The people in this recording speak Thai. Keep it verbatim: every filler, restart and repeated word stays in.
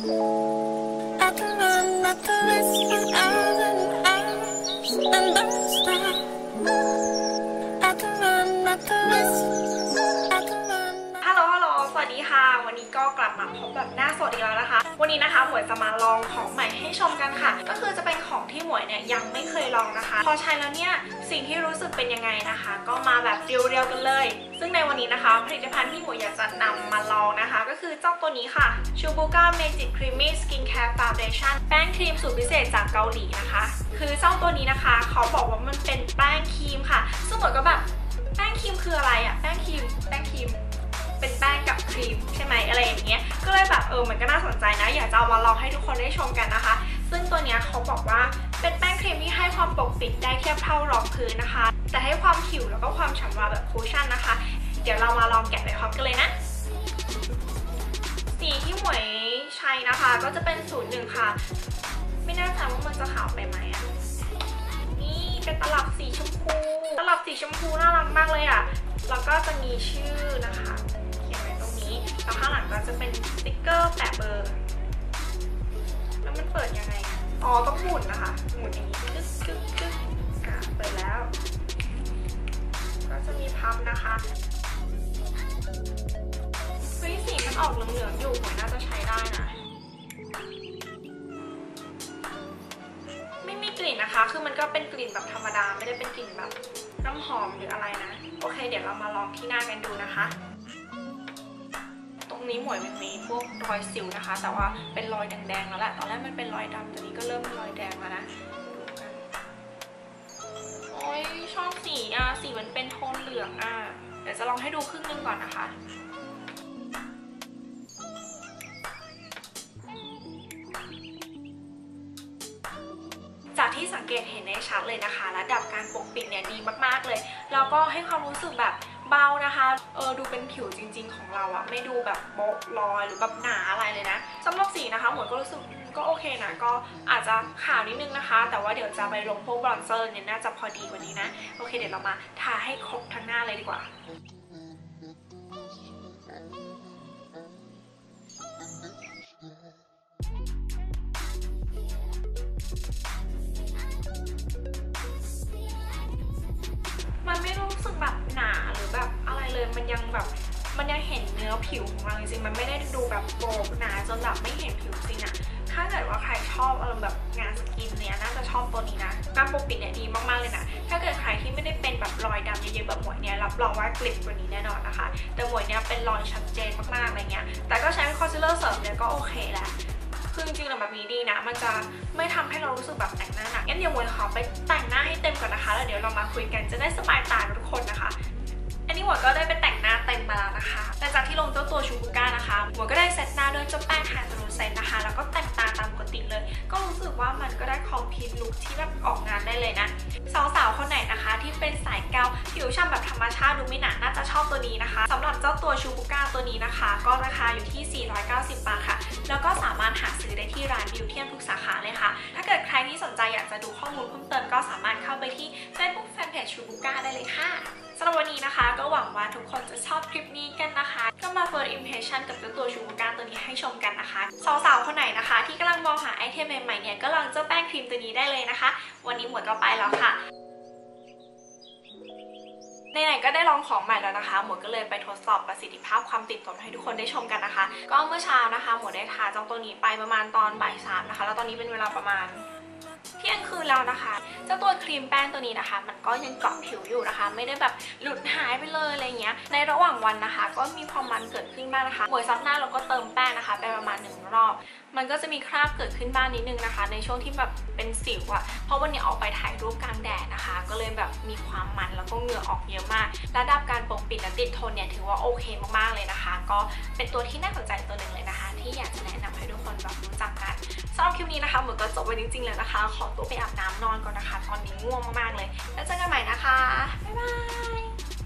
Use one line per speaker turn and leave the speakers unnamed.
I can run after this for hours and hours and don't stop. I can run after this. I can run.
ฮัลโหลฮัลโหลสวัสดีค่ะวันนี้ก็กลับมาพบแบบหน้าสดอีกแล้วนะคะวันนี้นะคะหมวยจะมาลองของใหม่ให้ชมกันค่ะก็คือจะเป็นของที่หมวยเนี่ยยังไม่เคยลองนะคะพอใช้แล้วเนี่ยสิ่งที่รู้สึกเป็นยังไงนะคะก็มาแบบเรียวๆกันเลยซึ่งในวันนี้นะคะผลิตภัณฑ์ที่หมวยอยากจะนำมาลองนะคะก็คือเจ้าตัวนี้ค่ะ Shubuka Magic Creamy Skincare Foundation แป้งครีมสูตรพิเศษจากเกาหลีนะคะคือเจ้าตัวนี้นะคะเขาบอกว่ามันเป็นแป้งครีมค่ะซึ่งหมวยก็แบบแป้งครีมคืออะไรอะแป้งครีมแป้งครีมเป็นแป้งกับครีมใช่ไหมอะไรอย่างเงี้ยก็เลยแบบเออมันก็น่าสนใจนะอยากจะเอามาลองให้ทุกคนได้ชมกันนะคะซึ่งตัวเนี้ยเขาบอกว่าเป็นแป้งครีมที่ให้ความปกปิดได้เทียบเท่ารองพื้นนะคะแต่ให้ความผิวแล้วก็ความฉ่ำวาวแบบคูชั่นนะคะเดี๋ยวเรามาลองแกะไปพร้อมกันเลยนะสีที่หมวยใช้นะคะก็จะเป็นศูนย์หนึ่งค่ะไม่แน่ใจว่ามันจะขาวไปไหมอ่ะนี่เป็นตลับสีชมพูตลับสีชมพูน่ารักมากเลยอ่ะแล้วก็จะมีชื่อนะคะเขียนไว้ตรงนี้แล้วข้างหลังก็จะเป็นสติ๊กเกอร์แปะเบอร์แล้วมันเปิดยังไงอ๋อต้องหมุนนะคะหมุนอย่างนี้กึ๊กกึ๊กกึ๊กอ่ะเปิดแล้วก็จะมีพับนะคะเฮ้ยสีมันออกเหลืองๆอยู่หมวยน่าจะใช้ได้นะไม่มีกลิ่นนะคะคือมันก็เป็นกลิ่นแบบธรรมดาไม่ได้เป็นกลิ่นแบบน้ำหอมหรืออะไรนะโอเคเดี๋ยวเรามาลองที่หน้ากันดูนะคะตรงนี้หมวยมันมีพวกรอยสิวนะคะแต่ว่าเป็นรอยแดงๆแล้วแหละตอนแรกมันเป็นรอยดำตอนนี้ก็เริ่มเป็นรอยแดงแล้วนะดูกันโอ้ยชอบสีอ่ะสีมันเป็นโทนเหลืองอ่ะเดี๋ยวจะลองให้ดูครึ่งนึงก่อนนะคะจากที่สังเกตเห็นได้ชัดเลยนะคะระดับการปกปิดเนี่ยดีมากๆเลยแล้วก็ให้ความรู้สึกแบบเบานะคะเออดูเป็นผิวจริงๆของเราอะไม่ดูแบบโบ๊ะลอยหรือแบบหนาอะไรเลยนะสำหรับสีนะคะหมวยก็รู้สึกก็โอเคนะก็อาจจะขาวนิดนึงนะคะแต่ว่าเดี๋ยวจะไปลงพวกบรอนเซอร์เนี่ยน่าจะพอดีกว่านี้นะโอเคเดี๋ยวเรามาทาให้ครบทั้งหน้าเลยดีกว่ามันไม่รู้สึกแบบหนาหรือแบบอะไรเลยมันยังแบบมันยังเห็นเนื้อผิวของเราจริงๆมันไม่ได้ดูแบบโบกหนาจนแบบไม่เห็นผิวจริงอะถ้าเกิดว่าใครชอบอารมณ์แบบงานสกินเนี่ยน่าจะชอบตัวนี้นะการปกปิดเนี่ยดีมากๆเลยนะถ้าเกิดใครที่ไม่ได้เป็นแบบรอยดำเยอะๆแบบหมวยเนี่ยรับรองว่ากลิ่นกว่านี้แน่นอนนะคะแต่หมวยเนี่ยเป็นรอยชัดเจนมากๆอะไรเงี้ยแต่ก็ใช้เป็นคอนซีลเลอร์เสริมเนี่ยก็โอเคแหละคือจริงๆแล้วแบบนี้ดีนะมันจะไม่ทำให้เรารู้สึกแบบแต่งหน้าหนักงั้นเดี๋ยวหมวยขอไปแต่งหน้าให้เต็มก่อนนะคะแล้วเดี๋ยวเรามาคุยกันจะได้สบายตาทุกคนนะคะอันนี้หมวยก็ได้ไปแต่งหน้าเต็มมาแล้วนะคะหลังจากที่ลงเจ้าตัวชูบูก้านะคะหมวยก็ได้เซตหน้าด้วยเจ้าแป้งไฮโดรเซนนะคะแล้วก็แต่งตาตามปกติเลยก็รู้สึกว่ามันก็ได้คอมพลีทลุคที่แบบออกงานได้เลยนะสาวๆคนไหนนะคะที่เป็นสายเกาผิวฉ่ำแบบธรรมชาติดูไม่หนาน่าจะชอบตัวนี้นะคะสำหรับเจ้าตัวชูบูก้าตัวนี้นะคะก็ราคาอยู่ที่สี่ร้อยเก้าสิบบาทค่ะแล้วก็สามารถหาซื้อได้ที่ร้านบิวเทียมทุกสาขาเลยค่ะถ้าเกิดใครที่สนใจอยากจะดูข้อมูลเพิ่มเติมก็สามารถเข้าไปที่ Facebook Fanpage ชูบูก้าได้เลยค่ะสำหรับวันนี้นะคะก็หวังว่าทุกคนจะชอบคลิปนี้กันนะคะก็มา first impression กับเจ้าตัวชูบูก้าตัวนี้ให้ชมกันนะคะสาวๆคนไหนนะคะที่กำลังมองหาไอเทมใหม่ๆเนี่ยก็ลองเจ้าแป้งครีมตัวนี้ได้เลยนะคะวันนี้หมดก็ไปแล้วค่ะไหนๆก็ได้ลองของใหม่แล้วนะคะหมวยก็เลยไปทดสอบประสิทธิภาพความติดทนให้ทุกคนได้ชมกันนะคะก็เมื่อเช้านะคะหมวยได้ทาเจ้าตัวนี้ไปประมาณตอนบ่ายสามนะคะแล้วตอนนี้เป็นเวลาประมาณเที่ยงคืนแล้วนะคะเจ้าตัวครีมแป้งตัวนี้นะคะมันก็ยังเกาะผิวอยู่นะคะไม่ได้แบบหลุดหายไปเลยอะไรเงี้ยในระหว่างวันนะคะก็มีความมันเกิดขึ้นบ้างนะคะหมวยซับหน้าแล้วก็เติมแป้งนะคะไปประมาณหนึ่งรอบมันก็จะมีคราบเกิดขึ้นบ้างนิดนึงนะคะในช่วงที่แบบเป็นสิวอะเพราะวันนี้ออกไปถ่ายรูปกลางแดดนะคะก็เลยแบบมีความมันแล้วก็เหงื่อออกเยอะมากระดับการปกปิดและติดทนเนี่ยถือว่าโอเคมากๆเลยนะคะก็เป็นตัวที่น่าสนใจตัวหนึ่งเลยนะคะที่อยากจะแนะนำให้ทุกคนแบบรู้จักกันสำหรับคลิปนี้นะคะหมวยก็จบไปจริงๆเลยนะคะขอตัวไปอาบน้ำนอนก่อนนะคะตอนนี้ง่วงมากๆเลยแล้วเจอกันใหม่นะคะบ๊ายบาย